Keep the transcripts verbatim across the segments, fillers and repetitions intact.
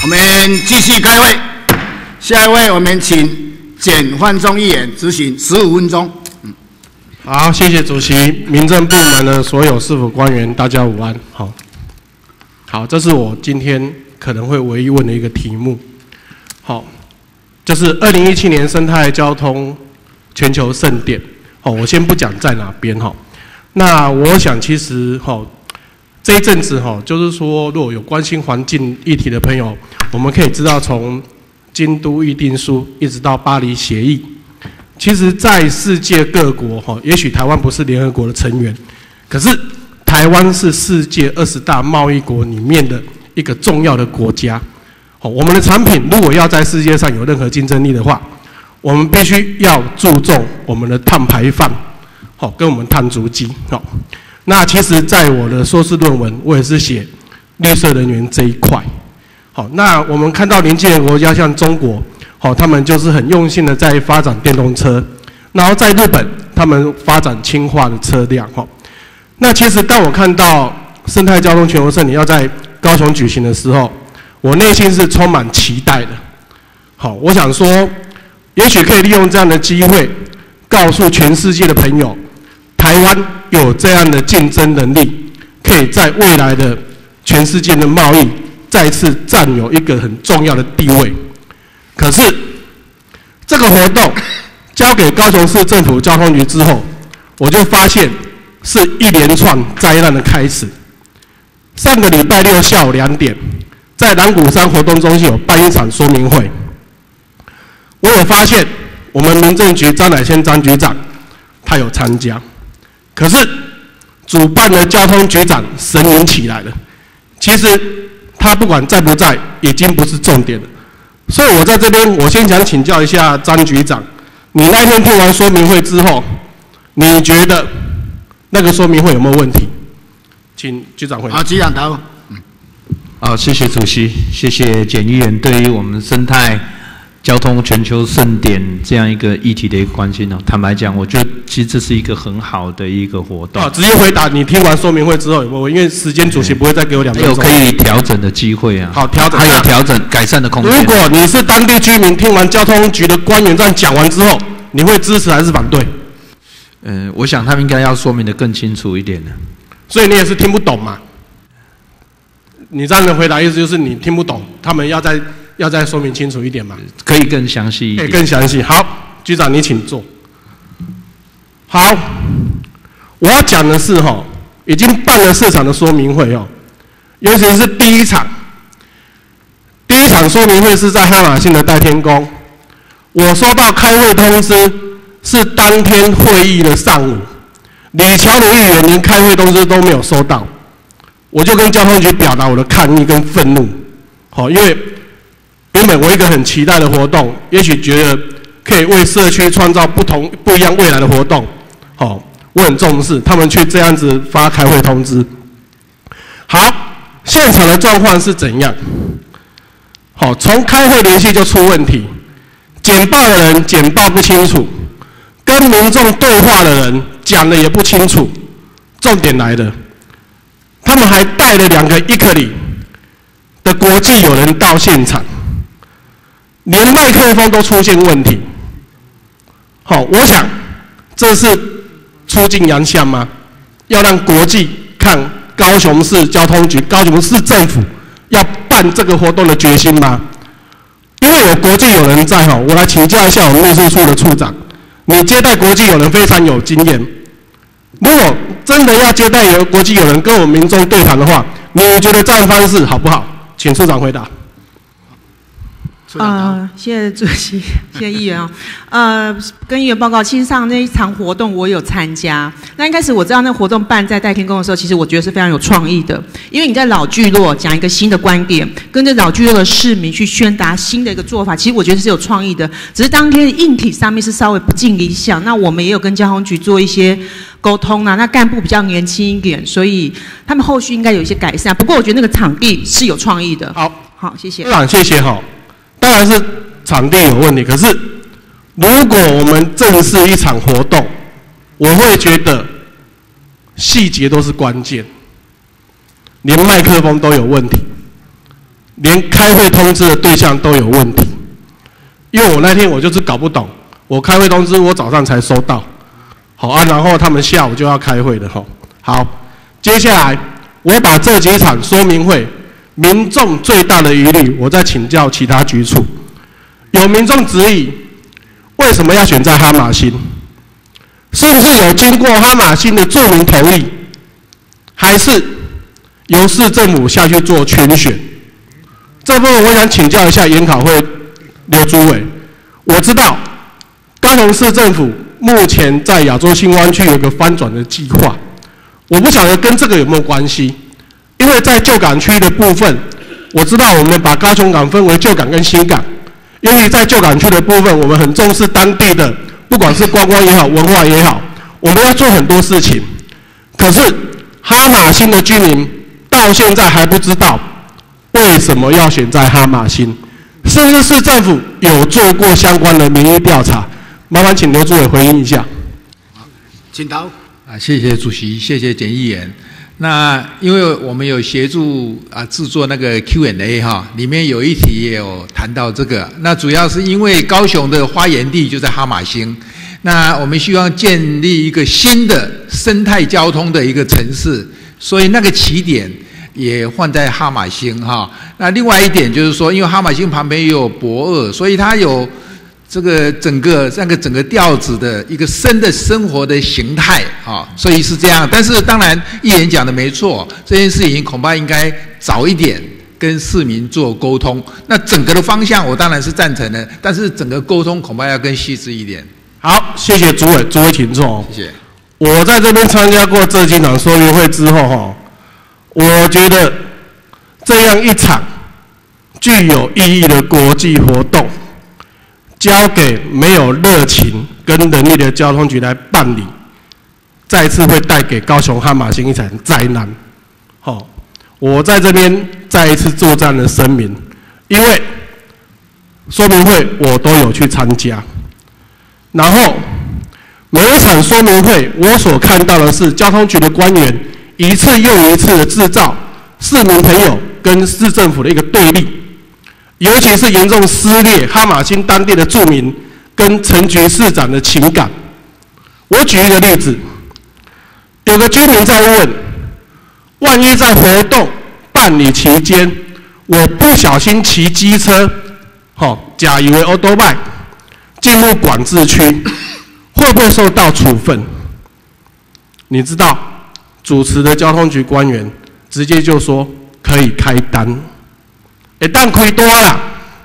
我们继续开会，下一位我们请简焕忠议员执行十五分钟。嗯， 好，谢谢主席，民政部门的所有市府官员，大家午安。好，好，这是我今天可能会唯一问的一个题目。好，就是二零一七年生态交通全球盛典。好，我先不讲在哪边哈。那我想其实哈。这一阵子哈，就是说，如果有关心环境议题的朋友，我们可以知道，从京都议定书一直到巴黎协议，其实，在世界各国哈，也许台湾不是联合国的成员，可是台湾是世界二十大贸易国里面的一个重要的国家。好，我们的产品如果要在世界上有任何竞争力的话，我们必须要注重我们的碳排放，好，跟我们碳足迹，好。那其实，在我的硕士论文，我也是写绿色能源这一块。好，那我们看到邻近的国家，像中国，好，他们就是很用心的在发展电动车，然后在日本，他们发展氢化的车辆。哈，那其实当我看到生态交通全球盛典要在高雄举行的时候，我内心是充满期待的。好，我想说，也许可以利用这样的机会，告诉全世界的朋友，台湾有这样的竞争能力，可以在未来的全世界的贸易再次占有一个很重要的地位。可是，这个活动交给高雄市政府交通局之后，我就发现是一连串灾难的开始。上个礼拜六下午两点，在南鼓山活动中心有办一场说明会，我有发现我们民政局张乃先张局长他有参加。可是，主办的交通局长神隐起来了。其实他不管在不在，已经不是重点了。所以我在这边，我先想请教一下张局长，你那天听完说明会之后，你觉得那个说明会有没有问题？请局长回答。 好，局长答复。 嗯。好，谢谢主席，谢谢简议员对于我们生态交通全球盛典这样一个议题的一个关心哦。坦白讲，我觉得其实这是一个很好的一个活动。 啊，直接回答你听完说明会之后有没有？因为时间主席不会再给我两分钟。 有可以调整的机会啊。 好，调整。 还有调整改善的空间。 如果你是当地居民，听完交通局的官员这样讲完之后，你会支持还是反对？ 嗯、呃，我想他们应该要说明的更清楚一点的。 所以你也是听不懂嘛？你这样的回答意思就是你听不懂，他们要再。要再说明清楚一点嘛？ 可以更详细一点。 可以更详细。好，局长你请坐。好，我要讲的是哈，已经办了四场的说明会哦，尤其是第一场，第一场说明会是在哈马星的代天宫，我收到开会通知是当天会议的上午，李乔鲁议员连开会通知都没有收到，我就跟交通局表达我的抗议跟愤怒。好，因为原本我一个很期待的活动，也许觉得可以为社区创造不同不一样未来的活动，好，我很重视，他们却这样子发开会通知。好，现场的状况是怎样？好，从开会联系就出问题，简报的人简报不清楚，跟民众对话的人讲的也不清楚。重点来了，他们还带了两个伊克里的国际友人到现场。连麦克风都出现问题，好，我想这是出尽洋相吗？要让国际看高雄市交通局、高雄市政府要办这个活动的决心吗？因为有国际友人在哈，我来请教一下我们秘书处的处长，你接待国际友人非常有经验，如果真的要接待有国际友人跟我们民众对谈的话，你觉得这样的方式好不好？请处长回答。 呃，谢谢主席，谢谢议员啊、哦。呃，跟议员报告，其实上那一场活动我有参加。那一开始我知道那活动办在代天宫的时候，其实我觉得是非常有创意的，因为你在老聚落讲一个新的观点，跟着老聚落的市民去宣达新的一个做法，其实我觉得是有创意的。只是当天的硬体上面是稍微不尽理想，那我们也有跟交通局做一些沟通啊。那干部比较年轻一点，所以他们后续应该有一些改善。不过我觉得那个场地是有创意的。 好， 好，谢谢。 处长，谢谢哈。当然是场地有问题，可是如果我们正式一场活动，我会觉得细节都是关键，连麦克风都有问题， 连开会通知的对象都有问题。因为我那天我就是搞不懂，我开会通知我早上才收到，好啊，然后他们下午就要开会了吼。好，接下来我把这几场说明会民众最大的疑虑，我再请教其他局处。有民众质疑，为什么要选在哈马星？是不是有经过哈马星的住民同意，还是由市政府下去做圈选？这部分我想请教一下研考会刘主委。我知道高雄市政府目前在亚洲新湾区有个翻转的计划，我不晓得跟这个有没有关系。因为在旧港区的部分，我知道我们把高雄港分为旧港跟新港，因为在旧港区的部分，我们很重视当地的，不管是观光也好，文化也好，我们要做很多事情。可是哈马星的居民到现在还不知道为什么要选在哈马星，是不是市政府有做过相关的民意调查？麻烦请刘主委回应一下。 请答。 啊，谢谢主席，谢谢简议员。那因为我们有协助啊制作那个 Q and A 哈，里面有一题也有谈到这个。那主要是因为高雄的发源地就在哈马星，那我们希望建立一个新的生态交通的一个城市，所以那个起点也放在哈马星哈。那另外一点就是说，因为哈马星旁边也有駁二，所以它有这个整个那个整个调子的一个生的生活的形态啊，所以是这样。但是当然，议员讲的没错，这件事情恐怕应该早一点跟市民做沟通。那整个的方向我当然是赞成的，但是整个沟通恐怕要更细致一点。 好，谢谢主委，主委请坐。 谢谢。 我在这边参加过这几场说明会之后哈，我觉得这样一场具有意义的国际活动，交给没有热情跟能力的交通局来办理，再次会带给高雄哈马星一场灾难。好，我在这边再一次做这样的声明，因为说明会我都有去参加，然后每一场说明会我所看到的是交通局的官员一次又一次的制造市民朋友跟市政府的一个对立。尤其是严重撕裂哈马星当地的住民跟陈局市长的情感。我举一个例子，有个居民在问，万一在活动办理期间，我不小心骑机车，好，假以为欧多拜进入管制区，会不会受到处分？你知道，主持的交通局官员直接就说可以开单。一旦开多了，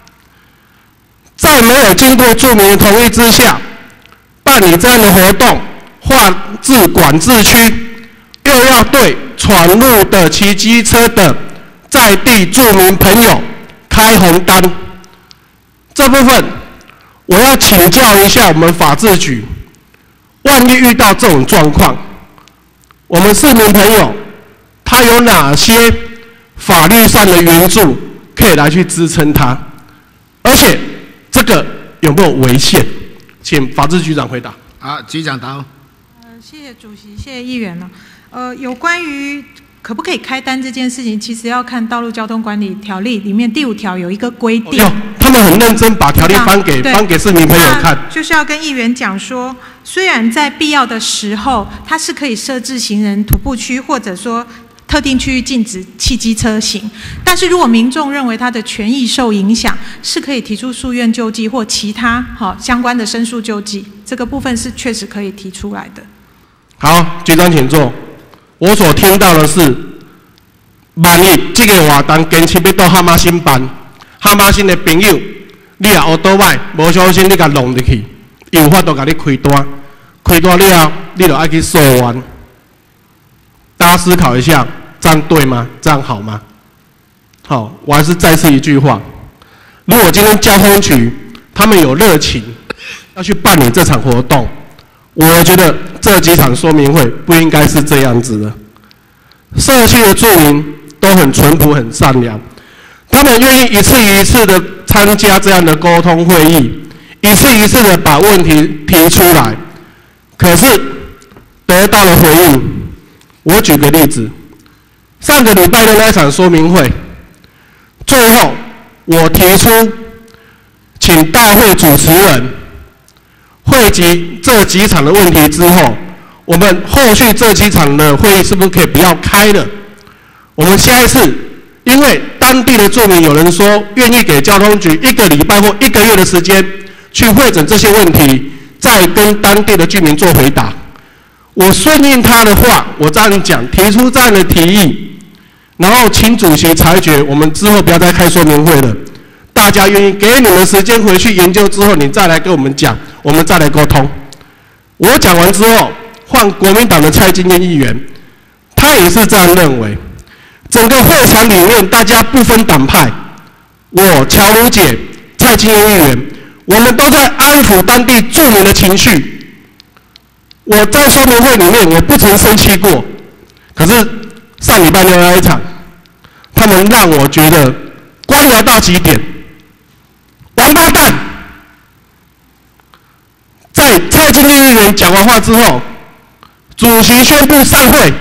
在没有经过住民的同意之下，办理这样的活动，划至管制区，又要对闯入的骑机车的在地住民朋友开红单，这部分我要请教一下我们法制局，万一遇到这种状况，我们市民朋友他有哪些法律上的援助可以来去支撑它，而且这个有没有违宪？请法制局长回答。 好，局长答。 呃，谢谢主席，谢谢议员了。呃，有关于可不可以开单这件事情，其实要看《道路交通管理条例》里面第五条有一个规定。 哦、他们很认真把条例翻给翻给市民朋友看。 就是要跟议员讲说，虽然在必要的时候，它是可以设置行人徒步区，或者说特定区域禁止汽机车行，但是如果民众认为他的权益受影响，是可以提出诉愿救济或其他好相关的申诉救济，这个部分是确实可以提出来的。 好，局长请坐。我所听到的是，万一这个活动坚持要到哈马星办，哈马星的朋友，你也乌倒摆，无小心你甲弄入去，有法度甲你开单，开单了后，你就爱去诉冤。大家思考一下。这样对吗？这样好吗？好，我还是再次一句话：如果今天交通局他们有热情要去办理这场活动，我觉得这几场说明会不应该是这样子的。社区的住民都很淳朴、很善良，他们愿意一次一次的参加这样的沟通会议，一次一次的把问题提出来，可是得到了回应。我举个例子。上个礼拜的那一场说明会， 最后我提出，请大会主持人汇集这几场的问题之后，我们后续这几场的会议是不是可以不要开了？我们下一次，因为当地的住民有人说愿意给交通局一个礼拜或一个月的时间去会诊这些问题，再跟当地的居民做回答。我顺应他的话，我这样讲，提出这样的提议，然后请主席裁决，我们之后不要再开说明会了。大家愿意给你们时间回去研究之后，你再来跟我们讲，我们再来沟通。我讲完之后，换国民党的蔡金燕议员，他也是这样认为。整个会场里面，大家不分党派，我乔如姐、蔡金燕议员，我们都在安抚当地住民的情绪。我在说明会里面，我不曾生气过，可是上礼拜六那一场，他们让我觉得官僚到极点，王八蛋！在蔡金燕议员讲完话之后，主席宣布散会。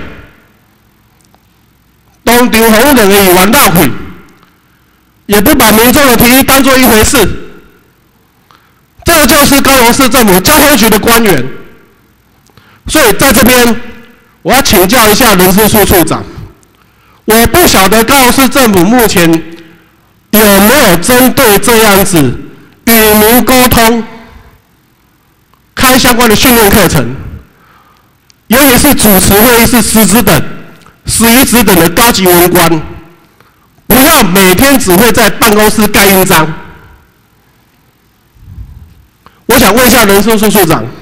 当场服务两个议员绕去，也不把民众的提议当作一回事。这就是高雄市政府交通局的官员。所以在这边，我要请教一下人事处处长，我不晓得高雄市政府目前有没有针对这样子与民沟通，开相关的训练课程，尤其是主持会议是师资等。十一职等的高级文官，不要每天只会在办公室盖印章。我想问一下人事处处长，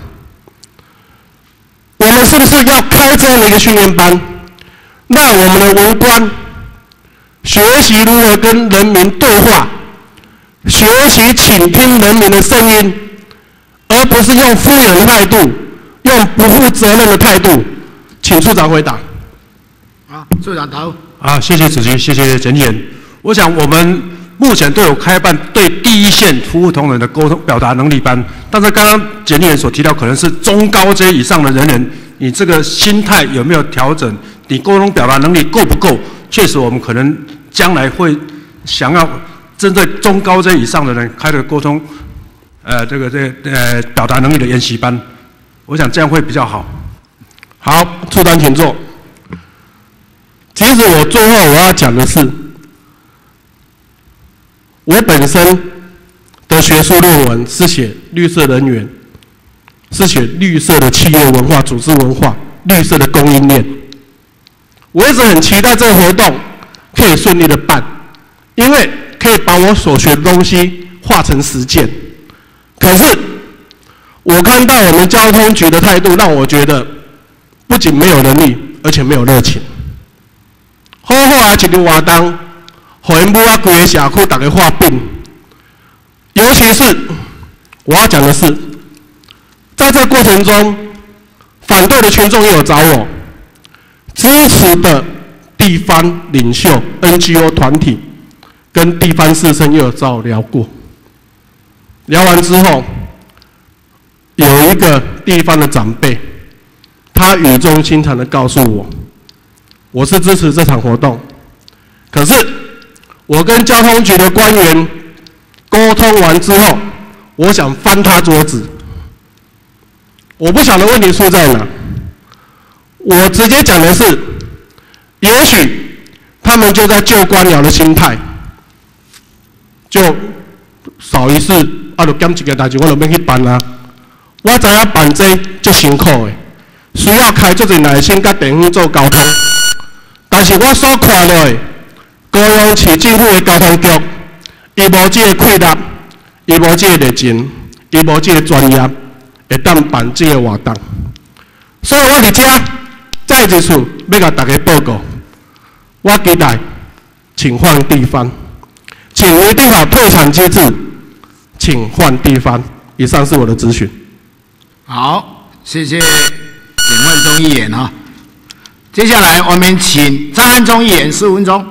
我们是不是要开这样的一个训练班，让我们的文官学习如何跟人民对话，学习倾听人民的声音，而不是用敷衍的态度，用不负责任的态度？请处长回答。 好，处长答复。 啊，谢谢主席，谢谢简言。我想我们目前都有开办对第一线服务同仁的沟通表达能力班，但是刚刚简言所提到，可能是中高阶以上的人员，你这个心态有没有调整？你沟通表达能力够不够？确实，我们可能将来会想要针对中高阶以上的人开的沟通，呃，这个这个、呃表达能力的研习班，我想这样会比较好。 好，处长请坐。其实我最后我要讲的是，我本身的学术论文是写绿色能源，是写绿色的企业文化、组织文化、绿色的供应链。我一直很期待这个活动可以顺利的办，因为可以把我所学的东西化成实践。可是我看到我们交通局的态度，让我觉得不仅没有能力，而且没有热情。好好啊，一个活动，互因母啊规个社区大家画饼。尤其是我要讲的是，在这个过程中，反对的群众也有找我，支持的地方领袖、N G O 团体跟地方士绅也有找我聊过。聊完之后，有一个地方的长辈，他语重心长的告诉我，我是支持这场活动，可是我跟交通局的官员沟通完之后，我想翻他桌子。我不晓得问题出在哪，我直接讲的是，也许他们就在救官僚的心态，就少一事啊，就减一件代志，我就免去办啊。我知影办这足辛苦的，需要开足侪耐心甲地方做沟通。但是我所看到的，高雄市政府的交通局，伊无这个气力，伊无这个热情，伊无这个专业，会当办这个活动。所以我伫遮再一次要甲大家报告，我期待请换地方，请一定好退场机制，请换地方。以上是我的咨询。 好，谢谢简万忠议员啊。接下来我们请张安忠议员十五分钟。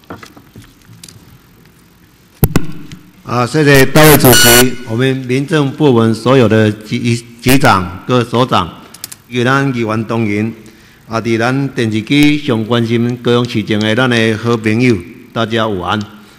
啊，谢谢大会主席，我们民政部门所有的局局长、各首长，与咱议员同仁，啊，伫咱电视机上关心高雄市情的咱的好朋友，大家午安。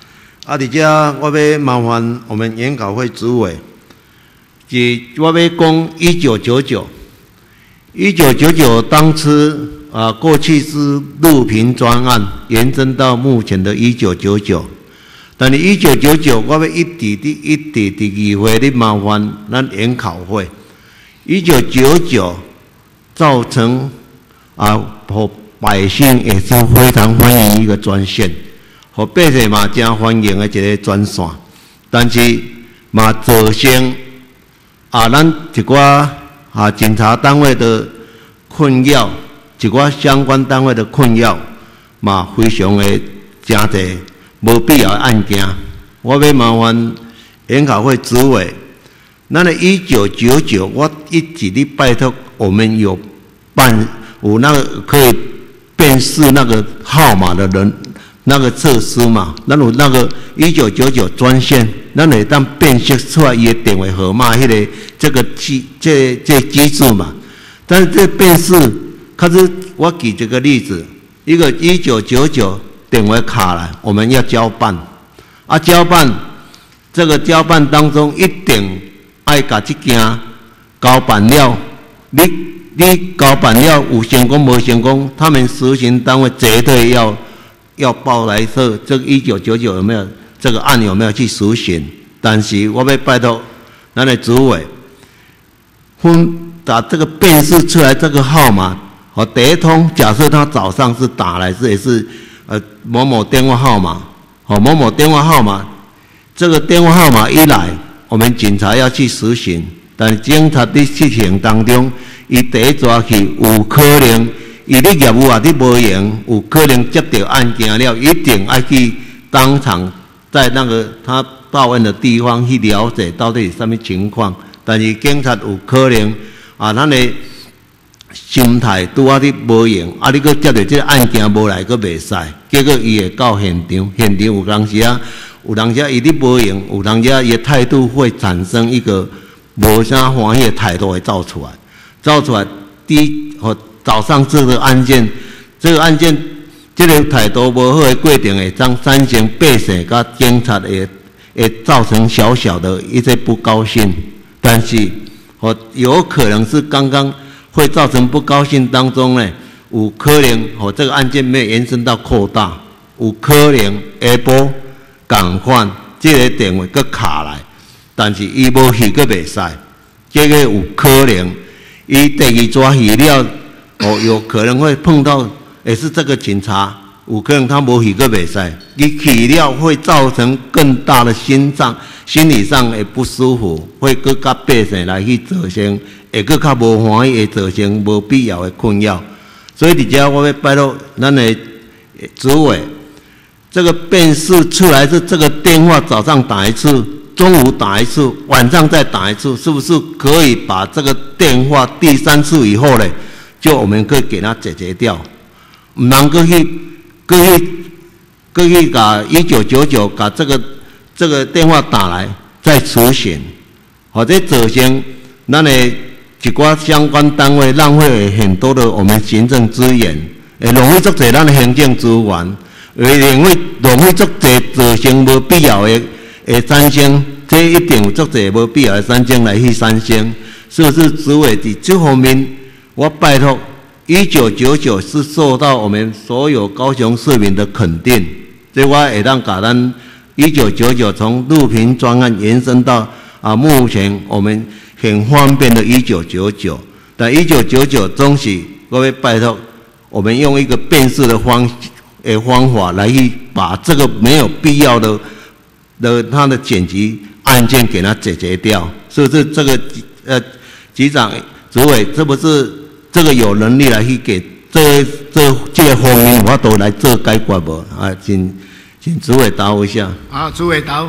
啊，伫遮我要麻烦我们研考会主委，即我要讲一九九九，一九九九当初啊，过去是路平专案，延伸到目前的一九九九。但是一九九九，我要一直伫一直伫议会咧麻烦咱研考会。一九九九造成啊，互百姓也是非常欢迎一个专线。互百姓嘛真欢迎的一个专线，但是嘛造成啊咱一寡啊警察单位的困扰，一寡相关单位的困扰嘛非常的真侪无必要的案件。我要麻烦研考会主委，咱的一九九九，我一直咧拜托我们有办有那个可以辨识那个号码的人。那个设施嘛，咱有那个一九九九专线，咱会当辨识出来伊的电话号码，迄个这个机这这机制嘛。但是这辨识，可是我举这个例子，一个一九九九电话卡来，我们要交办，啊交办这个交办当中一定爱甲这件交办了，你你交办了有成功无成功，他们实行单位绝对要。要报来说，这个一九九九有没有这个案有没有去实行？但是我要拜托咱的主委，分打这个辨识出来这个号码，和第一通假设他早上是打来是也是呃某某电话号码，好某某电话号码，这个电话号码一来，我们警察要去实行，但是警察在事情当中，伊第一抓去有可能。伊咧业务啊，你无用，有可能接到案件了，一定要去当场在那个他报案的地方去了解到底是什么情况。但是警察有可能啊，咱的心态拄啊你无用，啊你搁接到这个案件无来搁袂使，结果伊会到现场，现场有当时啊，有当时啊伊咧无用，有当时啊伊的态度会产生一个无啥欢喜的态度会造出来，造出来第一和。早上这个案件，这个案件，这个态度无好的过程，会让三成百姓甲警察会会造成小小的一些不高兴。但是，哦，有可能是刚刚会造成不高兴当中呢，有可能哦这个案件没有延伸到扩大，有可能下晡共款这个电话搁卡来，但是伊无去搁袂使，这个有可能伊第二抓去了。哦，有可能会碰到，也是这个警察，有可能他无去个袂使，你去了会造成更大的心脏、心理上的不舒服，会搁甲百姓来去造成，会搁较无欢喜，会造成无必要的困扰。所以伫遮我要拜托咱的主委，这个辨识出来是这个电话早上打一次，中午打一次，晚上再打一次，是不是可以把这个电话第三次以后呢？就我们可以给他解决掉，唔能够去，过去，过去把一九九九把这个这个电话打来再实行，或者造成咱的一寡相关单位浪费很多的我们行政资源，会浪费足侪咱的行政资源，会浪费浪费足侪造成无必要的的产生，这一定有足侪无必要的产生来去产生，是不是主委伫这方面？我拜托，一九九九是受到我们所有高雄市民的肯定，这我会当甲咱一九九九从路平专案延伸到啊，目前我们很方便的一九九九，但一九九九总是我要拜托，我们用一个辨识的方诶方法来去把这个没有必要的的他的紧急案件给它解决掉，是不是？这个呃局长主委，这不是？这个有能力来去给这这这个方面，我都来做解决无啊？请请主委答复一下。 好，主委答复。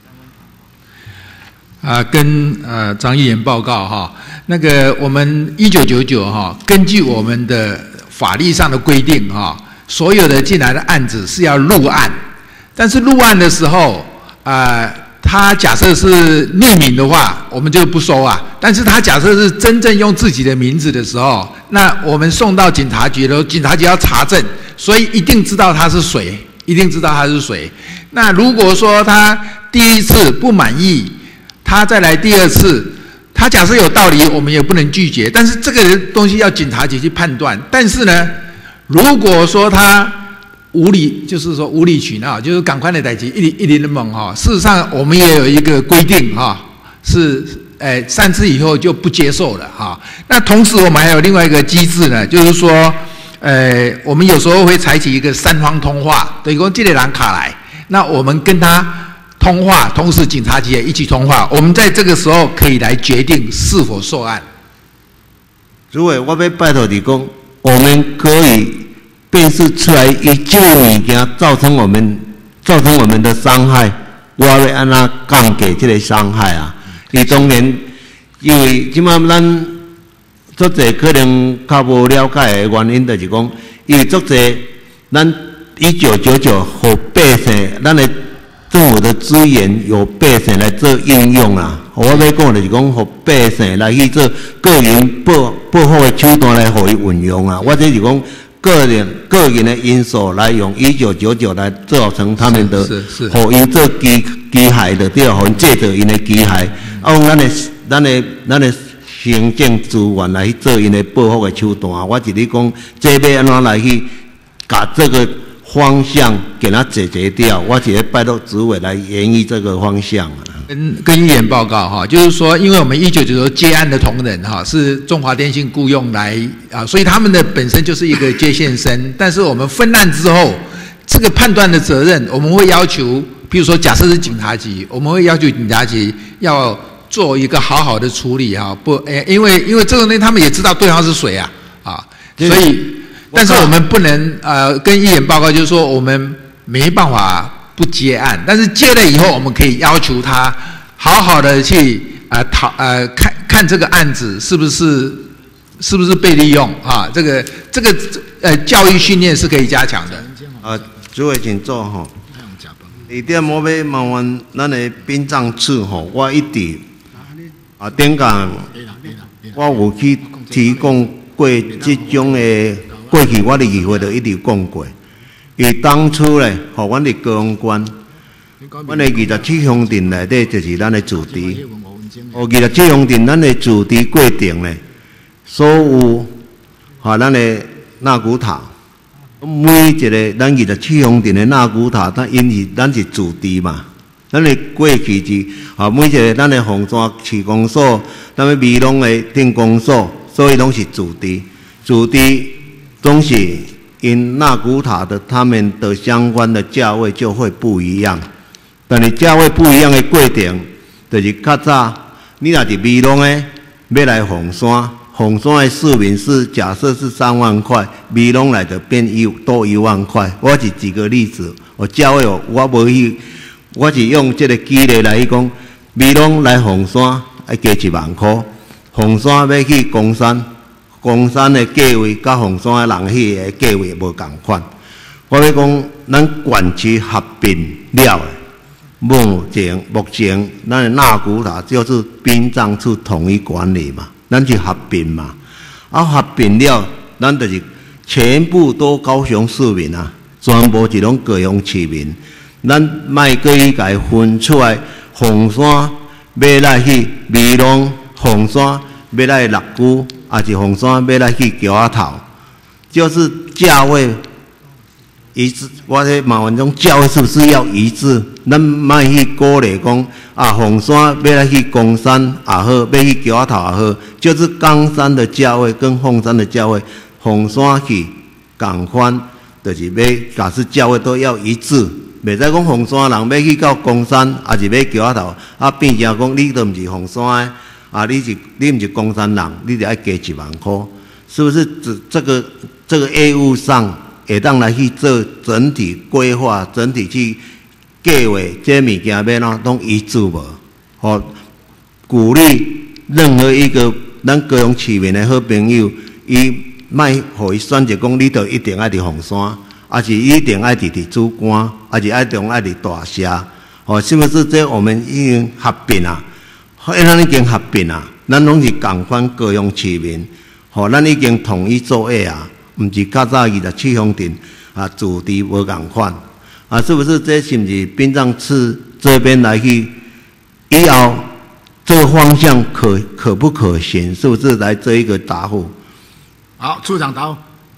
啊，跟呃张议员报告哈，那个我们一九九九哈，根据我们的法律上的规定哈，所有的进来的案子是要录案，但是录案的时候啊。呃他假设是匿名的话，我们就不收啊。但是他假设是真正用自己的名字的时候，那我们送到警察局的时候，警察局要查证，所以一定知道他是谁， 一定知道他是谁。那如果说他第一次不满意，他再来第二次，他假设有道理，我们也不能拒绝。但是这个东西要警察局去判断。但是呢，如果说他无理，就是说无理取闹，就是赶快的代志，一零一零的猛哈。事实上，我们也有一个规定哈，是诶三次以后就不接受了哈。那同时我们还有另外一个机制呢，就是说，呃，我们有时候会采取一个三方通话，等于说这个人卡来，那我们跟他通话，同时警察局也一起通话，我们在这个时候可以来决定是否受案。 主委，我要拜托你讲，我们可以辨识出来一件物件造成我们造成我们的伤害，我要按怎降低这个伤害啊？伊当然，因为即马咱足侪可能较无了解的原因，就是讲，因为足侪咱一九九九互百姓，咱的政府的资源由百姓来做应用啊。我要讲就是讲，互百姓来去做个人保保护的手段来互伊运用啊。我这是讲。个人个人的因素来用一九九九来造成他们的，互因做机机械的对，互因借着因的机械，啊，用咱的咱的咱的行政资源来去做因的保护的手段。我是咧讲，这要安怎来去把这个方向给它解决掉？我是咧拜托主委来研议这个方向啊。 跟跟议员报告哈，就是说，因为我们一九九九接案的同仁哈是中华电信雇用来啊，所以他们的本身就是一个接线生。但是我们分案之后，这个判断的责任，我们会要求，比如说假设是警察局，我们会要求警察局要做一个好好的处理哈，不，诶，因为因为这个呢，他们也知道对方是谁啊啊，所以，但是我们不能呃跟议员报告，就是说我们没办法。不接案，但是接了以后，我们可以要求他好好的去啊讨呃看看这个案子是不是是不是被利用啊？这个这个呃教育训练是可以加强的。 啊，主委请坐哈。一点我要麻烦咱的殡葬处吼，我一直啊顶讲，我有去提供过这种的过去我的议会都一直讲过。伊当初咧，互阮的高雄县，阮的二十七乡镇内底就是咱的主题。哦，二十七乡镇咱的主题过程咧，所有哈咱的纳古塔，每一个咱二十七乡镇的纳古塔，咱因为咱是主题嘛，咱的过去是啊每一个咱的红山市公所，咱的美浓的镇公所，所以拢是主题，主题总是。因纳古塔的他们的相关的价位就会不一样，但是价位不一样的过程，就是较早你若是美浓的要来红山，红山的市民是假设是三万块，美浓来的变一多一万块。我是举个例子，我价位我无去，我是用这个举例来讲，美浓来红山要加一万块，红山要去公山。公山的价位甲凤山的人迄个价位无共款。我要讲，咱县区合并了，目前目前咱的纳古塔就是殡葬处统一管理嘛，咱是合并嘛。啊，合并了，咱就是全部都高雄市民啊，全部是拢高雄市民。咱卖个伊家分出来，凤山要来去美浓，凤山要来六股。也是凤山要来去桥仔头，就是价位一致。我咧麻烦种价位是不是要一致？咱莫去鼓励讲啊，凤山要来去公山也好，要去桥仔头也好，就是冈山的价位跟凤山的价位，凤山去共款，就是要假设价位都要一致。袂使讲凤山人要去到公山，也是要桥仔头，啊变成讲你都毋是凤山的。啊，你是你唔是公山人，你就要加一万块，是不是？这这个这个业务上会当来去做整体规划，整体去计划这物件要哪拢一致无？哦，鼓励任何一个咱高雄市民的好朋友，伊莫互伊选择讲，你就一定爱伫凤山，还是一定爱伫伫主管，还是爱定爱伫大社？哦，是不是？这我们已经合并啊？咱已经合并啊，咱拢是共款高雄市民，吼，咱已经统一作业啊，毋是较早二十七乡镇啊，主题无共款。 啊，是不是这是不是殡葬处这边来去以后这个方向可可不可行？是不是来这一个答复？ 好，处长答复。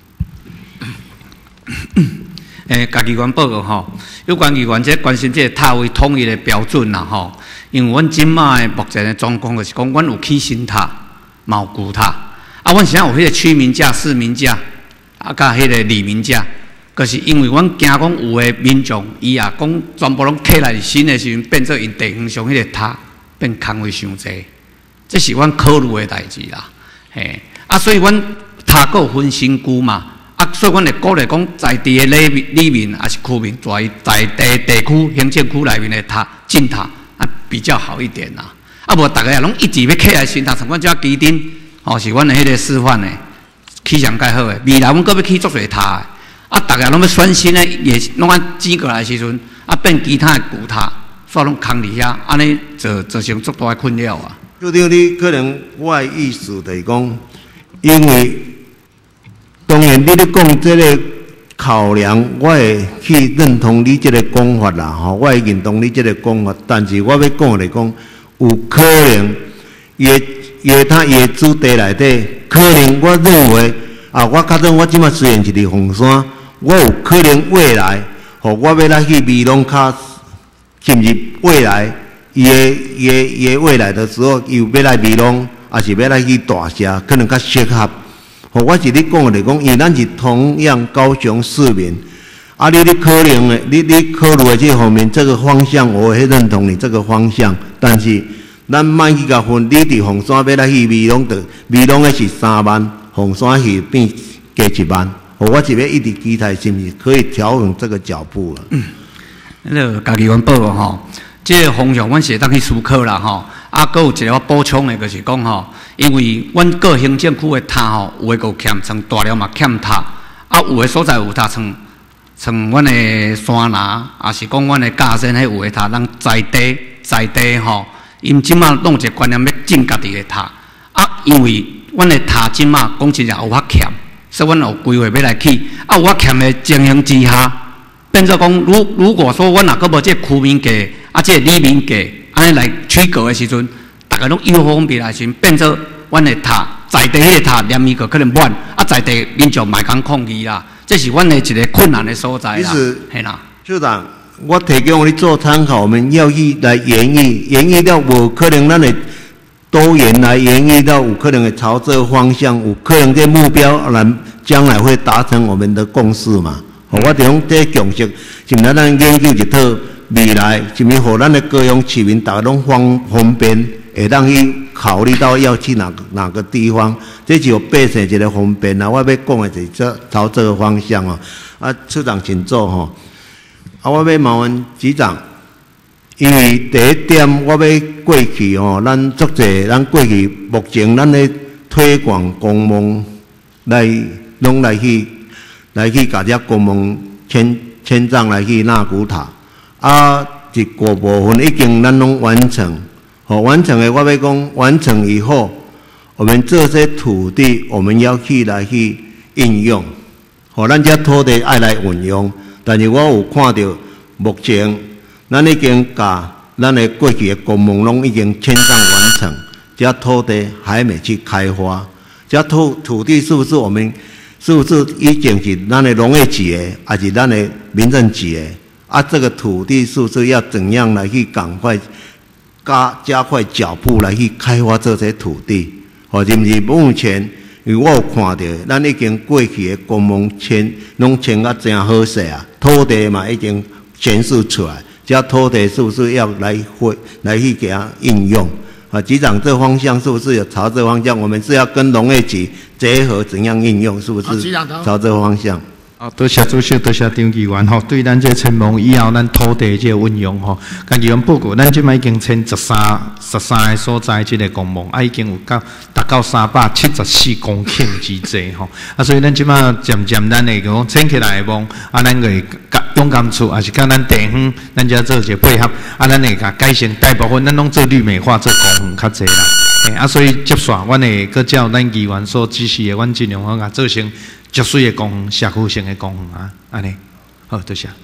诶，家己员报告吼，有关议员这关心这个塔位统一的标准啦吼。因为阮即卖目前的状况就是讲，阮有起新塔、嘛有旧塔，啊，阮现在有迄个区民价、市民价，啊，甲迄个里民价，就是因为阮惊讲有的民众伊也讲全部拢起来新的时阵，变做因地方上迄个塔变空位伤济，这是阮考虑的代志啦，嘿，啊，所以阮塔还有分新旧嘛。啊，所以阮会鼓励讲，在地的里里面，还是区民，在在地地区行政区内面的塔进塔啊比较好一点啦。啊，无大家也拢一直要起来新塔，像阮遮基丁，吼是阮的迄个示范的，起上介好的。未来阮阁要起足侪塔的，啊，大家拢要选新的，也拢按挤过来的时阵，啊变其他的旧塔，煞拢空伫遐，安尼造造成足大的困扰啊。 就对你可能我的意思就是讲，因为。当然，你咧讲这个考量，我会去认同你这个讲法啦，吼，我会认同你这个讲法。但是我要讲来讲，有可能也也他也主地内底，可能我认为啊，我假设我即马虽然是伫凤山，我有可能未来，吼，我要来去美容卡，是毋是未来伊个伊个伊个未来的时候，又要来美容，还是要来去大社，可能较适合。我是你讲的，讲，因为咱是同样高雄市民，啊，你你可能的，你你考虑的这方面，这个方向我会认同你这个方向，但是咱莫去甲分，你伫凤山要来去美容的，美容的是三万，凤山是变加一万，我是要一直期待，是不是可以调整这个脚步了？ 嗯，那个家己阮报告吼，这个方向阮是会当去思考啦吼。啊，阁有一个我补充的，就是讲吼，因为阮各行政区的塔吼，有诶个欠像大寮嘛欠塔，啊有诶所在有塔像像阮的山拿，也是讲阮的嘉山迄有诶塔，人在地在地吼，因即马弄一个观念要进家己的塔，啊，因为阮的塔即马讲真正有法欠，所以阮有规划要来起，啊有法欠的情形之下，变做讲，如如果说阮若阁无这区民价，啊这里民价。安尼来取购的时阵，大家拢有方便来时，变做阮的塔在地迄个塔连伊个可能满，啊在地民众卖讲抗议啦，这是阮的一个困难的所在啦。 是啦，处长，我提供你做参考，我们要去来演绎，演绎到有可能咱的多元来演绎到有可能会朝这个方向，有可能这目标，咱将来会达成我们的共识嘛。我哋讲这共识，是毋是咱研究一套？未来是毋是互咱的高雄市民大家拢方方便，会当去考虑到要去哪个哪个地方，这就百姓一个方便啊！我要讲的就是这朝这个方向哦。啊，处长请坐吼。啊，我要麻烦局长，因为第一点我要过去吼，咱足侪咱过去目前咱咧推广公墓来拢来去来去甲遮公墓迁迁葬来去纳古塔。啊，一个部分已经咱拢完成，好完成的，我要讲完成以后，我们这些土地我们要去来去应用，好，咱遮土地爱来运用。但是我有看到，目前咱已经甲咱的过去的公墓拢已经迁葬完成，遮土地还没去开发，遮土土地是不是我们是不是已经是咱的农业局的，还是咱的民政局的？啊，这个土地是不是要怎样来去赶快加加快脚步来去开发这些土地？或者是目前，因为我有看到，咱已经过去的公墓迁拢迁啊真好势啊，土地嘛已经显示出来，这土地是不是要来会来去给它应用？啊，局长，这方向是不是有朝这方向？我们是要跟农业局结合怎样应用？是不是朝这方向？ 哦，多谢主席，多谢张议员吼。对咱这迁墓以后，咱土地这运用吼，家己员报告，咱即摆已经迁十三十三个所在，即个公墓啊，已经有到达到三百七十四公顷之多吼。啊，所以咱即摆渐渐咱会讲迁起来的墓，啊，咱会甲勇敢处，也是甲咱地方，咱遮做一个配合，啊，咱会甲改善大部分，咱拢做绿美化，做公园较济啦。欸、啊，所以接续，阮会搁照咱议员所指示的，阮尽量好甲做成。足水的公园，社区性的公园啊，安尼，好，多谢。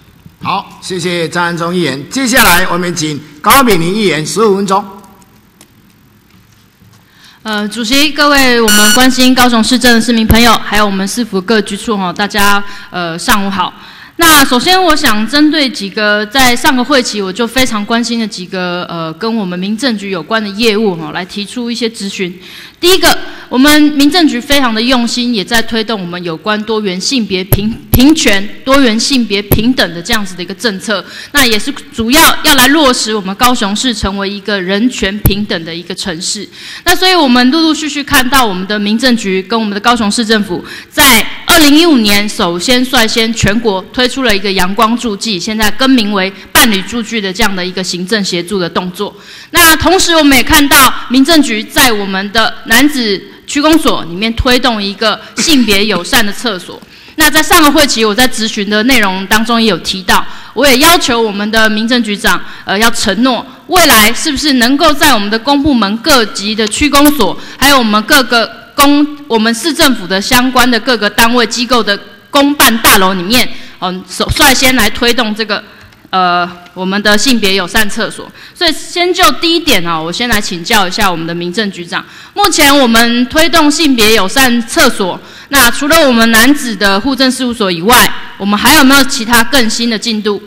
好，谢谢张安忠议员。接下来我们请高美玲议员十五分钟。 呃，主席，各位我们关心高雄市政的市民朋友，还有我们市府各局处哈，大家呃上午好。那首先我想针对几个在上个会期我就非常关心的几个呃跟我们民政局有关的业务哈，来提出一些咨询。第一个，我们民政局非常的用心，也在推动我们有关多元性别平平权、多元性别平等的这样子的一个政策。那也是主要要来落实我们高雄市成为一个人权平等的一个城市。那所以我们陆陆续续看到我们的民政局跟我们的高雄市政府在二零一五年首先率先全国推出了一个阳光助记，现在更名为伴侣助记的这样的一个行政协助的动作。那同时我们也看到民政局在我们的男子区公所里面推动一个性别友善的厕所。那在上个会期我在质询的内容当中也有提到，我也要求我们的民政局长呃要承诺未来是不是能够在我们的公部门各级的区公所，还有我们各个公我们市政府的相关的各个单位机构的公办大楼里面，嗯，首率先来推动这个呃我们的性别友善厕所。所以先就第一点啊，我先来请教一下我们的民政局长。目前我们推动性别友善厕所，那除了我们男子的户政事务所以外，我们还有没有其他更新的进度？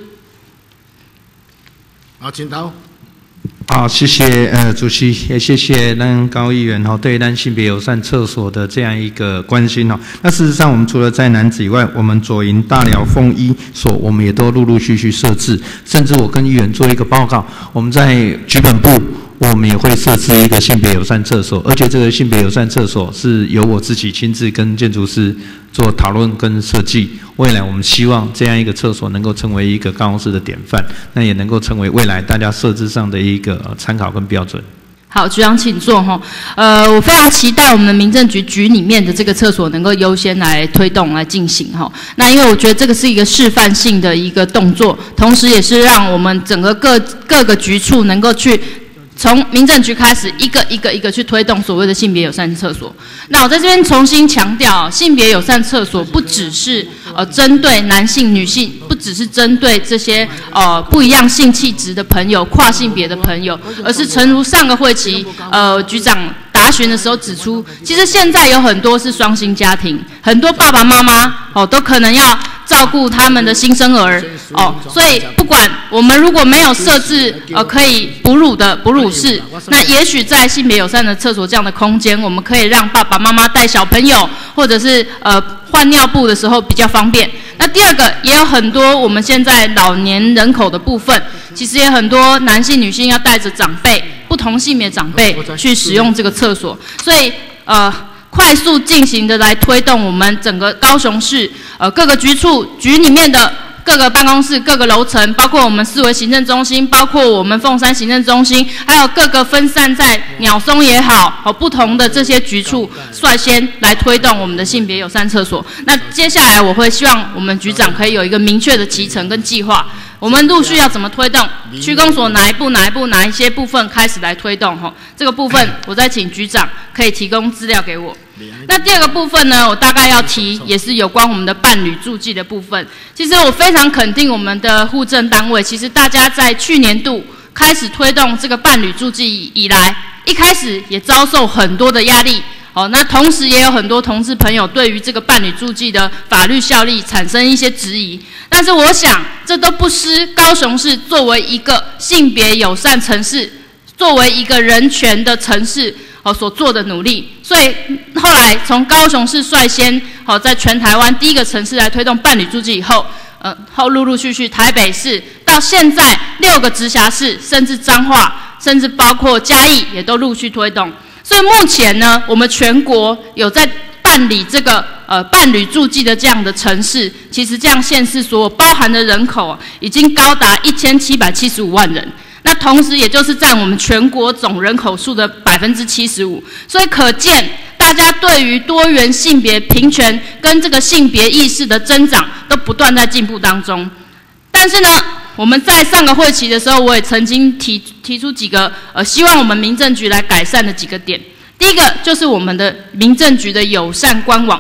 好，请到。 好，谢谢呃主席，也谢谢咱高议员哈对咱性别友善厕所的这样一个关心哦。那事实上，我们除了在男子以外，我们左营大寮凤一所，我们也都陆陆续续设置，甚至我跟议员做一个报告，我们在局本部。我们也会设置一个性别友善厕所，而且这个性别友善厕所是由我自己亲自跟建筑师做讨论跟设计。未来我们希望这样一个厕所能够成为一个高雄市的典范，那也能够成为未来大家设置上的一个参考跟标准。 好，局长请坐哈。呃，我非常期待我们的民政局局里面的这个厕所能够优先来推动来进行哈。那因为我觉得这个是一个示范性的一个动作，同时也是让我们整个各各个局处能够去。从民政局开始，一个一个一个去推动所谓的性别友善厕所。那我在这边重新强调，性别友善厕所不只是呃针对男性、女性，不只是针对这些呃不一样性气质的朋友、跨性别的朋友，而是诚如上个会期呃局长答询的时候指出，其实现在有很多是双薪家庭，很多爸爸妈妈哦都可能要照顾他们的新生儿哦，所以不管我们如果没有设置呃可以哺乳的哺乳室，那也许在性别友善的厕所这样的空间，我们可以让爸爸妈妈带小朋友，或者是呃换尿布的时候比较方便。那第二个，也有很多我们现在老年人口的部分，其实也很多男性、女性要带着长辈，不同性别长辈去使用这个厕所，所以呃。快速进行的来推动我们整个高雄市呃各个局处局里面的各个办公室、各个楼层，包括我们四维行政中心，包括我们凤山行政中心，还有各个分散在鸟松也好，哦不同的这些局处，率先来推动我们的性别友善厕所。那接下来我会希望我们局长可以有一个明确的期程跟计划。我们陆续要怎么推动？区公所哪一步、哪一步、哪一些部分开始来推动？哈，这个部分我再请局长可以提供资料给我。那第二个部分呢，我大概要提也是有关我们的伴侣助记的部分。其实我非常肯定我们的户政单位，其实大家在去年度开始推动这个伴侣助记以来，一开始也遭受很多的压力。哦，那同时也有很多同志朋友对于这个伴侣助记的法律效力产生一些质疑，但是我想这都不失高雄市作为一个性别友善城市，作为一个人权的城市哦所做的努力。所以后来从高雄市率先哦在全台湾第一个城市来推动伴侣助记以后，呃后陆陆续续台北市到现在六个直辖市，甚至彰化，甚至包括嘉义也都陆续推动。所以目前呢，我们全国有在办理这个呃伴侣助记的这样的城市，其实这样县市所有包含的人口、啊、已经高达一千七百七十五万人，那同时也就是占我们全国总人口数的百分之七十五，所以可见大家对于多元性别平权跟这个性别意识的增长都不断在进步当中。但是呢，我们在上个会期的时候，我也曾经提提出几个呃，希望我们民政局来改善的几个点。第一个就是我们的民政局的友善官网。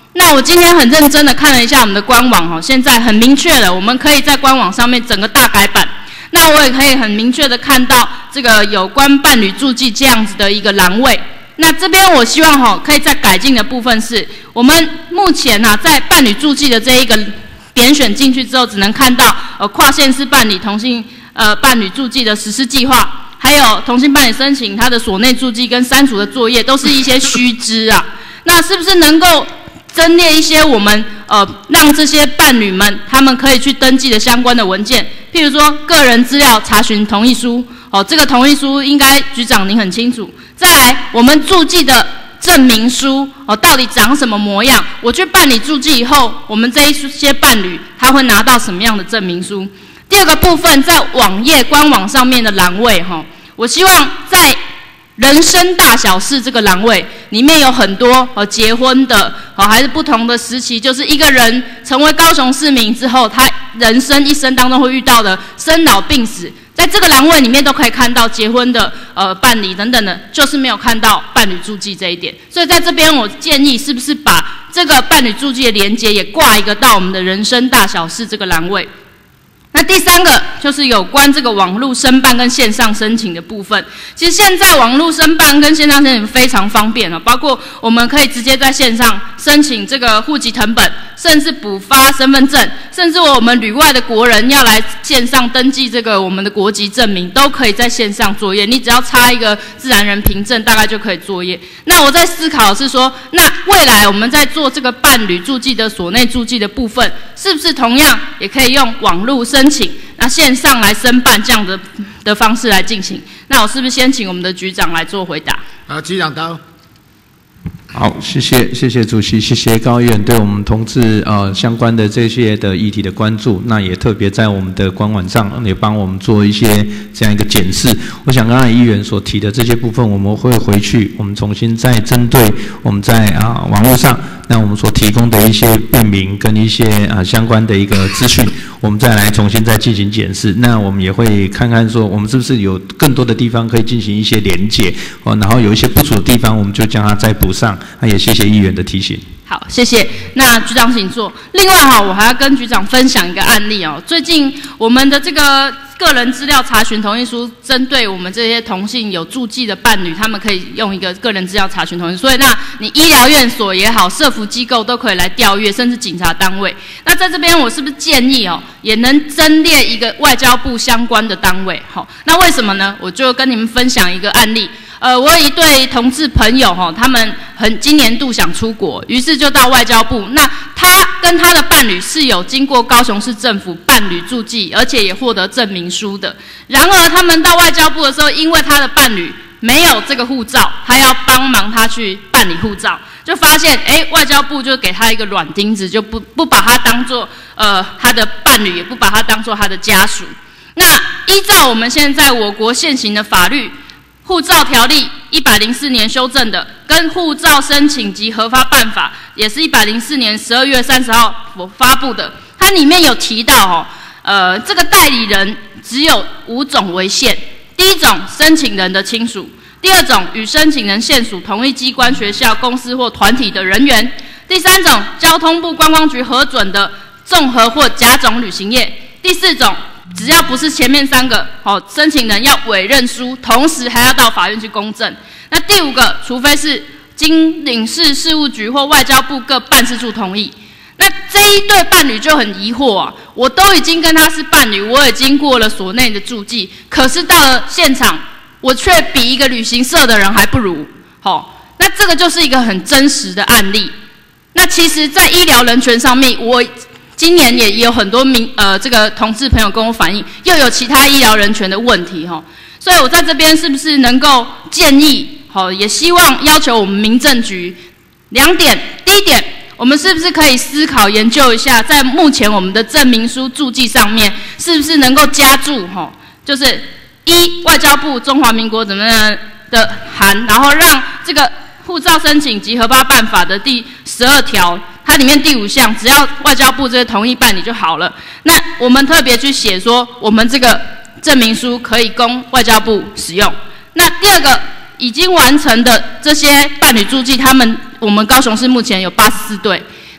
那我今天很认真的看了一下我们的官网哈，现在很明确了，我们可以在官网上面整个大改版。那我也可以很明确的看到这个有关伴侣注记这样子的一个栏位。那这边我希望哈，可以再改进的部分是，我们目前啊在伴侣注记的这一个点选进去之后，只能看到呃跨县市办理同性呃伴侣注记的实施计划，还有同性伴侣申请他的所内注记跟删除的作业，都是一些须知啊。那是不是能够增列一些我们呃让这些伴侣们他们可以去登记的相关的文件，譬如说个人资料查询同意书，哦，这个同意书应该局长您很清楚。再来，我们注记的证明书哦，到底长什么模样？我去办理注记以后，我们这一些伴侣他会拿到什么样的证明书？第二个部分，在网页官网上面的栏位哈，我希望在人生大小事这个栏位里面有很多呃结婚的哦，还是不同的时期，就是一个人成为高雄市民之后，他人生一生当中会遇到的生老病死，在这个栏位里面都可以看到结婚的呃办理等等的，就是没有看到伴侣注记这一点。所以在这边我建议，是不是把这个伴侣注记的连结也挂一个到我们的人生大小事这个栏位？那第三个就是有关这个网络申办跟线上申请的部分。其实现在网络申办跟线上申请非常方便了，包括我们可以直接在线上申请这个户籍誊本，甚至补发身份证，甚至我们旅外的国人要来线上登记这个我们的国籍证明，都可以在线上作业。你只要插一个自然人凭证，大概就可以作业。那我在思考的是说，那未来我们在做这个伴侣注记的所内注记的部分，是不是同样也可以用网络申请，那线上来申办这样的的方式来进行？那我是不是先请我们的局长来做回答？ 好，局长到。 好，谢谢谢谢主席，谢谢高议员对我们同志呃相关的这些的议题的关注，那也特别在我们的官网上也帮我们做一些这样一个检视。我想刚才议员所提的这些部分，我们会回去，我们重新再针对我们在啊网络上那我们所提供的一些便民跟一些啊相关的一个资讯，我们再来重新再进行检视。那我们也会看看说，我们是不是有更多的地方可以进行一些连结哦，然后有一些不足的地方，我们就将它再补上。那也谢谢议员的提醒。 好，谢谢。那局长请坐。另外哈，我还要跟局长分享一个案例哦。最近我们的这个个人资料查询同意书，针对我们这些同性有注记的伴侣，他们可以用一个个人资料查询同意书。所以，那你医疗院所也好，社福机构都可以来调阅，甚至警察单位。那在这边，我是不是建议哦，也能增列一个外交部相关的单位？好，那为什么呢？我就跟你们分享一个案例。呃，我有一对同志朋友哈，他们很今年度想出国，于是就到外交部。那他跟他的伴侣是有经过高雄市政府伴侣注记，而且也获得证明书的。然而他们到外交部的时候，因为他的伴侣没有这个护照，他要帮忙他去办理护照，就发现哎，外交部就给他一个软钉子，就不不把他当作呃他的伴侣，也不把他当作他的家属。那依照我们现在我国现行的法律，护照条例一百零四年修正的，跟护照申请及核发办法也是一百零四年十二月三十号我发布的。它里面有提到哦，呃，这个代理人只有五种为限。第一种，申请人的亲属；第二种，与申请人现属同一机关、学校、公司或团体的人员；第三种，交通部观光局核准的综合或甲种旅行业；第四种，只要不是前面三个，哦，申请人要委任书，同时还要到法院去公证。那第五个，除非是经领事事务局或外交部各办事处同意。那这一对伴侣就很疑惑啊，我都已经跟他是伴侣，我也经过了所内的注记，可是到了现场，我却比一个旅行社的人还不如。哦，那这个就是一个很真实的案例。那其实，在医疗人权上面，我今年也也有很多民呃这个同志朋友跟我反映，又有其他医疗人权的问题哈，所以我在这边是不是能够建议，好，也希望要求我们民政局两点，第一点，我们是不是可以思考研究一下，在目前我们的证明书注记上面，是不是能够加注哈，就是一外交部中华民国怎么样的函，然后让这个护照申请及核发办法的第十二条。它里面第五项，只要外交部这个同意办理就好了。那我们特别去写说，我们这个证明书可以供外交部使用。那第二个，已经完成的这些伴侣注记，他们我们高雄市目前有八十四对，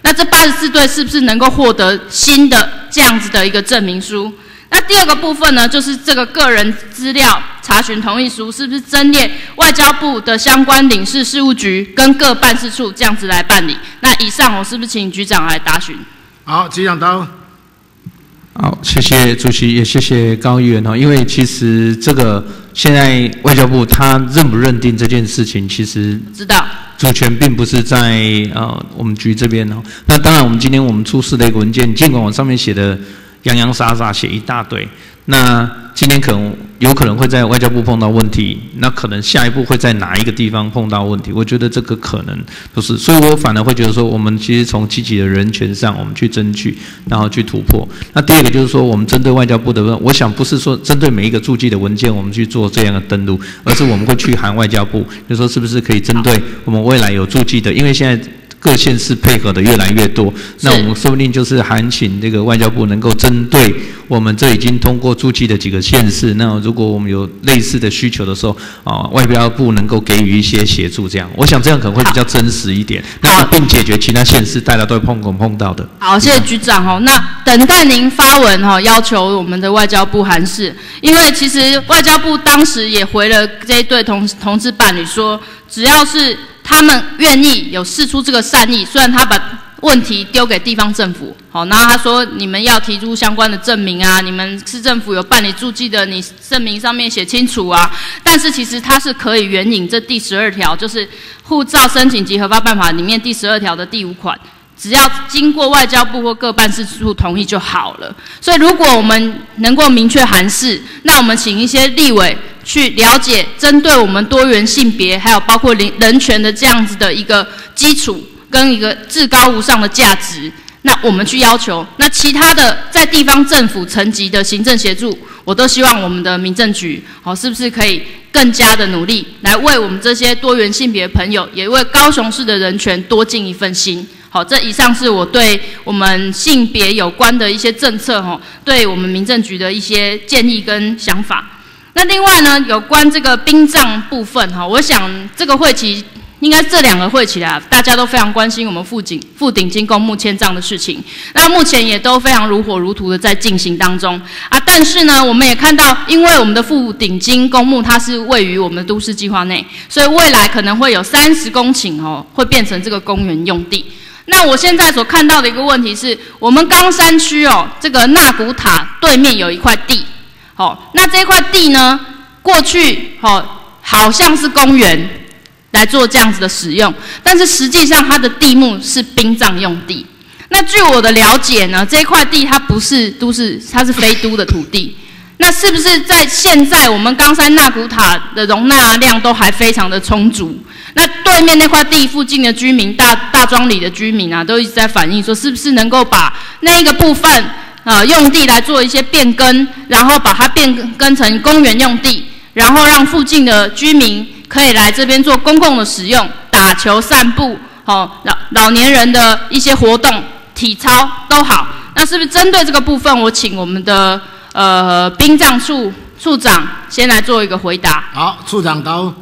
那这八十四队是不是能够获得新的这样子的一个证明书？那第二个部分呢，就是这个个人资料查询同意书是不是增列外交部的相关领事事务局跟各办事处这样子来办理？那以上我是不是请局长来答询？ 好，局长到。 好，谢谢主席，也谢谢高议员哈。因为其实这个现在外交部他认不认定这件事情，其实知道主权并不是在呃我们局这边哦。那当然，我们今天我们出示的一个文件，尽管我上面写的洋洋洒洒写一大堆，那今天可能有可能会在外交部碰到问题，那可能下一步会在哪一个地方碰到问题？我觉得这个可能都是，所以我反而会觉得说，我们其实从积极的人权上，我们去争取，然后去突破。那第二个就是说，我们针对外交部的问，我想不是说针对每一个注记的文件，我们去做这样的登录，而是我们会去函外交部，就说是不是可以针对我们未来有注记的，因为现在各县市配合的越来越多，那我们说不定就是函请这个外交部能够针对我们这已经通过注记的几个县市，那如果我们有类似的需求的时候，啊，外交部能够给予一些协助，这样，我想这样可能会比较真实一点，那并解决其他县市大家都会碰碰碰到的。 好，谢谢局长哦。那等待您发文哈，要求我们的外交部函释，因为其实外交部当时也回了这一对同同志伴侣说，只要是他们愿意有释出这个善意，虽然他把问题丢给地方政府，好，然后他说你们要提出相关的证明啊，你们市政府有办理注记的，你证明上面写清楚啊。但是其实他是可以援引这第十二条，就是护照申请及核发办法里面第十二条的第五款。只要经过外交部或各办事处同意就好了。所以如果我们能够明确函释，那我们请一些立委去了解针对我们多元性别还有包括人权的这样子的一个基础跟一个至高无上的价值，那我们去要求，那其他的在地方政府层级的行政协助，我都希望我们的民政局好，是不是可以更加的努力来为我们这些多元性别的朋友，也为高雄市的人权多尽一份心。好，这以上是我对我们性别有关的一些政策，哈，对我们民政局的一些建议跟想法。那另外呢，有关这个殡葬部分，哈，我想这个会期应该这两个会期啦，大家都非常关心我们富锦富鼎金公墓迁葬的事情。那目前也都非常如火如荼的在进行当中啊。但是呢，我们也看到，因为我们的富鼎金公墓它是位于我们的都市计划内，所以未来可能会有三十公顷哦，会变成这个公园用地。那我现在所看到的一个问题是，我们冈山区哦，这个纳古塔对面有一块地，哦，那这块地呢，过去哦好像是公园来做这样子的使用，但是实际上它的地目是殡葬用地。那据我的了解呢，这块地它不是都市，它是非都的土地。那是不是在现在我们冈山纳古塔的容纳量都还非常的充足？那对面那块地附近的居民，大大庄里的居民啊，都一直在反映说，是不是能够把那一个部分呃用地来做一些变更，然后把它变更成公园用地，然后让附近的居民可以来这边做公共的使用，打球、散步，哦，老老年人的一些活动、体操都好。那是不是针对这个部分，我请我们的呃殡葬处处长先来做一个回答？ 好，处长到。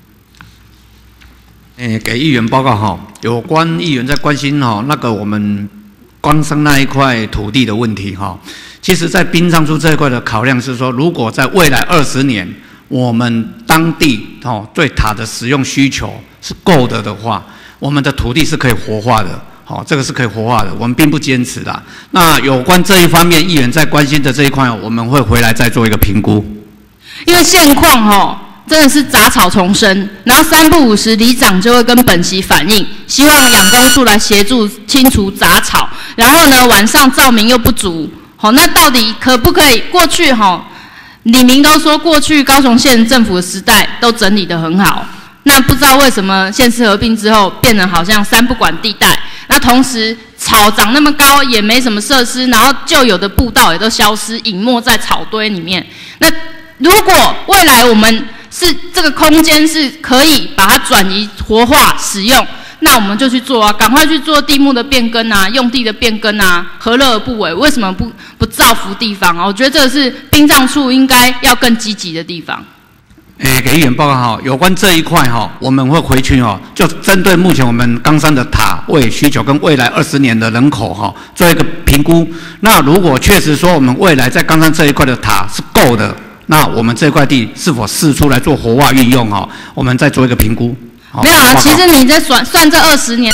诶，给议员报告哈，有关议员在关心哈那个我们冈山那一块土地的问题哈。其实，在殡葬处这一块的考量是说，如果在未来二十年，我们当地哦对塔的使用需求是够的的话，我们的土地是可以活化的。好，这个是可以活化的，我们并不坚持的。那有关这一方面，议员在关心的这一块，我们会回来再做一个评估。 因为现况哈。真的是杂草丛生，然后三不五时里长就会跟本席反映，希望养工处来协助清除杂草。然后呢，晚上照明又不足，好，那到底可不可以？过去哈，李明都说过去高雄县政府的时代都整理得很好，那不知道为什么县市合并之后变成好像三不管地带，那同时草长那么高也没什么设施，然后旧有的步道也都消失，隐没在草堆里面。那如果未来我们是这个空间是可以把它转移活化使用，那我们就去做啊，赶快去做地目的变更啊，用地的变更啊，何乐而不为？为什么不不造福地方啊？我觉得这个是殡葬处应该要更积极的地方。 诶，给议员报告哈，有关这一块哈，我们会回去哈，就针对目前我们冈山的塔位需求跟未来二十年的人口哈，做一个评估。那如果确实说我们未来在冈山这一块的塔是够的，那我们这块地是否释出来做活化运用哈？我们再做一个评估。 没有啊，其实你在算算这二十年。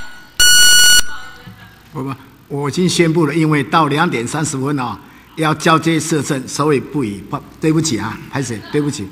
不不，我已经宣布了，因为到两点三十分啊，要交接设证，所以不予不，对不起啊，拍谁？对不起。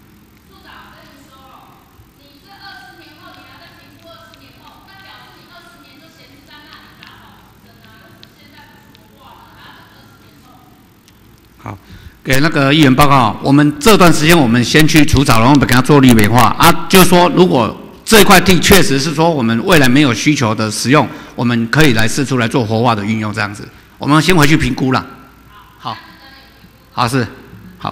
好，给那个议员报告，我们这段时间我们先去除草，然后给它做绿美化啊，就是说如果这块地确实是说我们未来没有需求的使用，我们可以来释出来做活化的运用，这样子，我们先回去评估了。好，好是，好。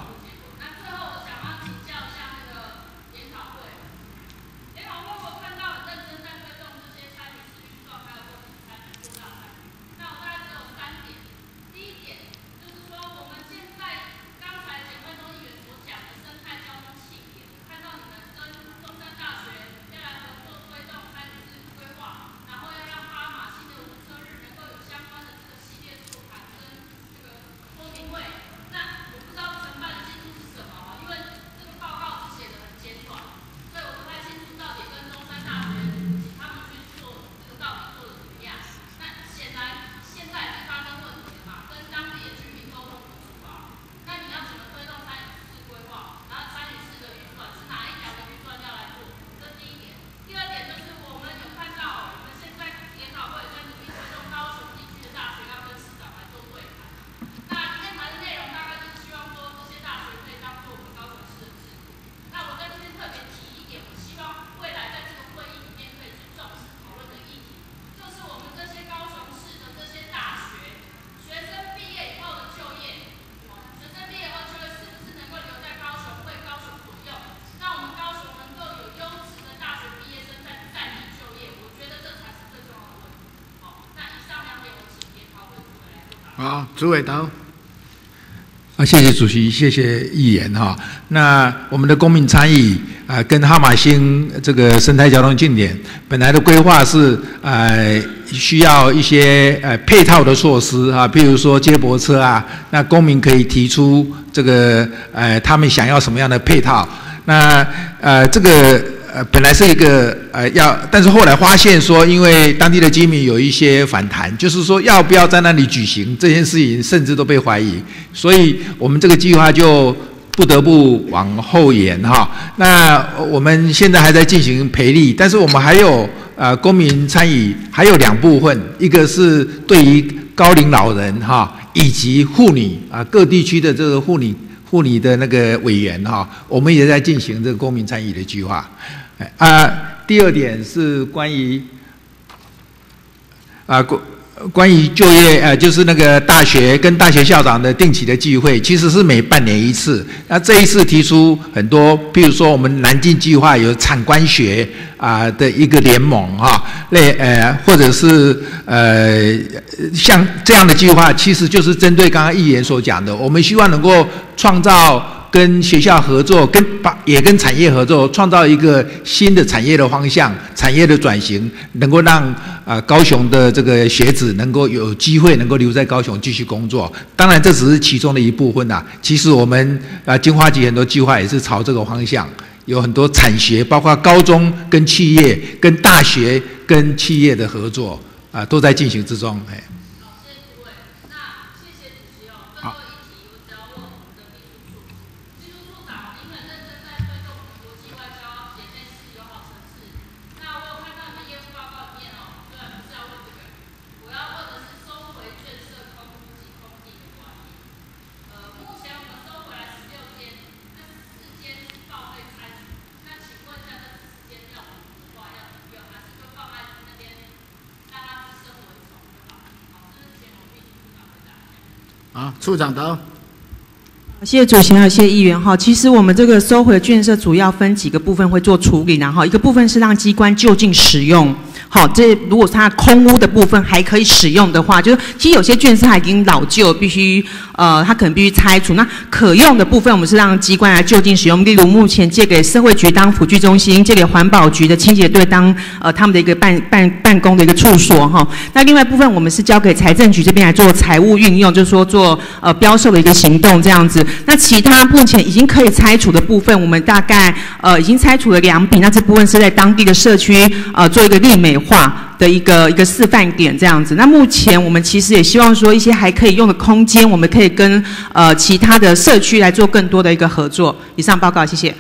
好，朱伟德。 啊，谢谢主席，谢谢议员哈。那我们的公民参与啊、呃，跟哈马星这个生态交通庆典本来的规划是呃需要一些呃配套的措施啊，譬如说接驳车啊，那公民可以提出这个呃他们想要什么样的配套。那呃这个呃本来是一个呃要，但是后来发现说，因为当地的居民有一些反弹，就是说要不要在那里举行这件事情，甚至都被怀疑，所以我们这个计划就不得不往后延哈。那我们现在还在进行培力，但是我们还有呃公民参与，还有两部分，一个是对于高龄老人哈，以及妇女啊各地区的这个妇女妇女的那个委员哈，我们也在进行这个公民参与的计划。啊，第二点是关于啊关关于就业，呃，就是那个大学跟大学校长的定期的聚会，其实是每半年一次。那这一次提出很多，譬如说我们南进计划有产官学啊、呃、的一个联盟哈，类呃或者是呃像这样的计划，其实就是针对刚刚议员所讲的，我们希望能够创造。跟学校合作，跟也跟产业合作，创造一个新的产业的方向，产业的转型，能够让啊、呃、高雄的这个学子能够有机会能够留在高雄继续工作。当然，这只是其中的一部分啦。其实我们啊金花集很多计划也是朝这个方向，有很多产学，包括高中跟企业、跟大学跟企业的合作啊、呃，都在进行之中。哎。 好，处长的。 谢谢主席，还有谢谢议员哈。其实我们这个收回建设主要分几个部分会做处理，然后一个部分是让机关就近使用， 好，这如果是它空屋的部分还可以使用的话，就是其实有些券是它已经老旧，必须呃它可能必须拆除。那可用的部分，我们是让机关来就近使用，例如目前借给社会局当辅具中心，借给环保局的清洁队当呃他们的一个办办办公的一个处所哈。那另外部分我们是交给财政局这边来做财务运用，就是说做呃标售的一个行动这样子。那其他目前已经可以拆除的部分，我们大概呃已经拆除了两笔，那这部分是在当地的社区呃做一个利美化的一个一个示范点这样子。那目前我们其实也希望说一些还可以用的空间，我们可以跟呃其他的社区来做更多的一个合作。以上报告，谢谢。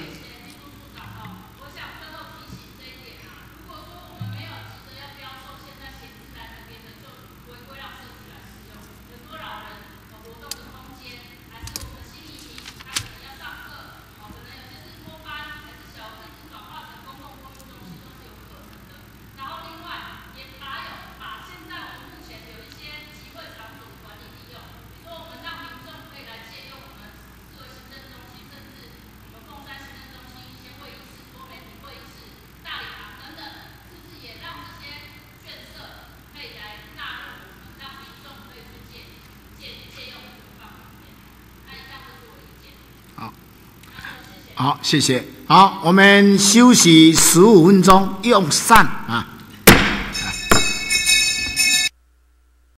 好，谢谢。好，我们休息十五分钟，用膳啊。